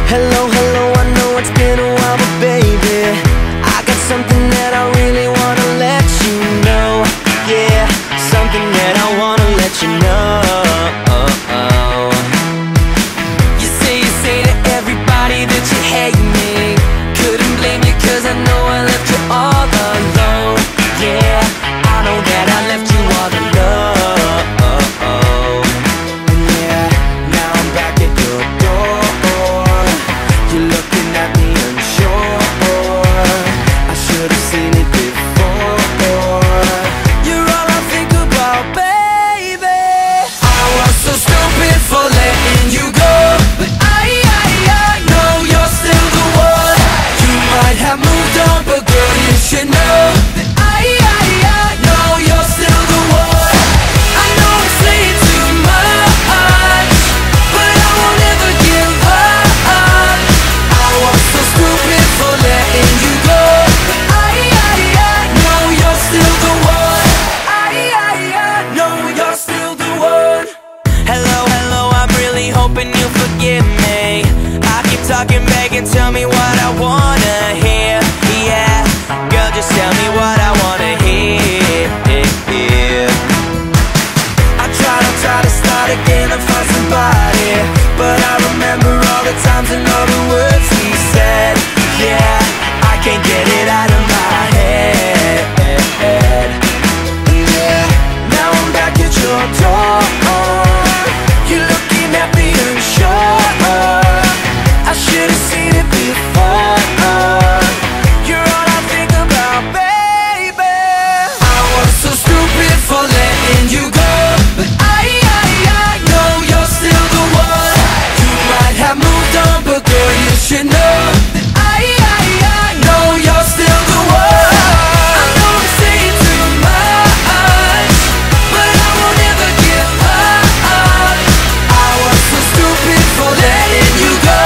Hello, hello, I know it's been a while, but baby, I got something that I really wanna let you know. Yeah, something that I wanna let you know. You say to everybody that you hate me. Couldn't blame you, cause I know I left you all alone. Yeah, I know that I left you all alone. Talking back and tell me what I wanna hear. Yeah, girl, just tell me what I wanna hear. I try to start again and find somebody, but I remember all the times and all the words we said. Yeah, I can't get it out of my head. Yeah, now I'm back at your door. You're looking at me unsure. I should've seen it before. You're all I think about, baby. I was so stupid for letting you go, but I know you're still the one. You might have moved on, but girl, you should know that I know you're still the one. I know I'm saying too much, but I won't ever give up. I was so stupid for letting you go.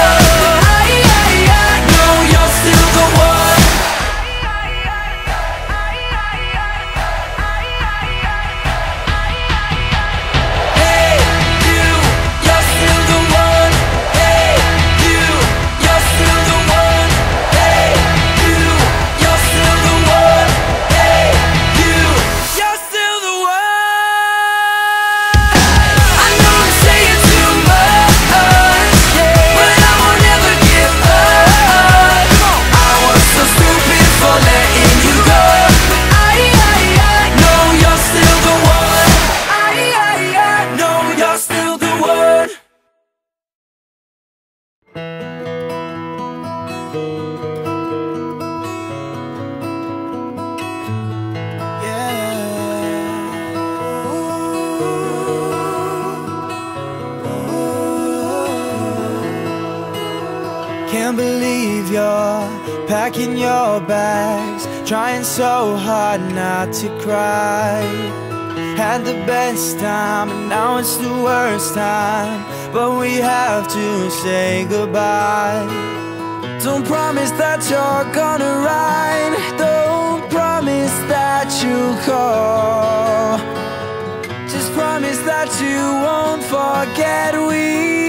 Can't believe you're packing your bags, trying so hard not to cry. Had the best time and now it's the worst time, but we have to say goodbye. Don't promise that you're gonna ride, don't promise that you'll call. Just promise that you won't forget we